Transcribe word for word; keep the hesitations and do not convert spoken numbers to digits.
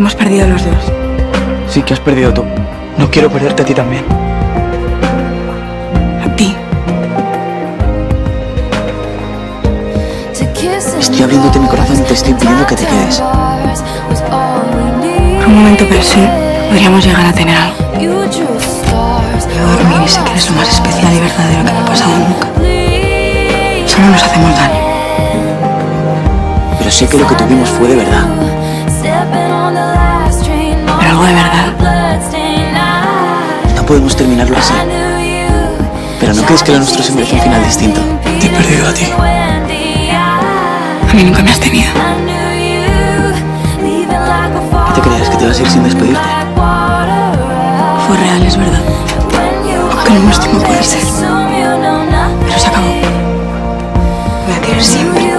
Hemos perdido los dos. Sí que has perdido tú. No quiero perderte a ti también. A ti. Estoy abriéndote mi corazón y te estoy pidiendo que te quedes. Por un momento pensé, podríamos llegar a tener algo. Puedo dormir y sé que eres lo más especial y verdadero que me ha pasado nunca. Solo nos hacemos daño. Pero sé que lo que tuvimos fue de verdad. Pero algo de verdad. No podemos terminarlo así. Pero ¿no crees que lo nuestro se merece un final distinto? Te he perdido a ti. A mí nunca me has tenido. ¿Qué te crees? ¿Que te vas a ir sin despedirte? Fue real, es verdad. Aunque lo nuestro no puede ser. Pero se acabó. Voy a querer siempre.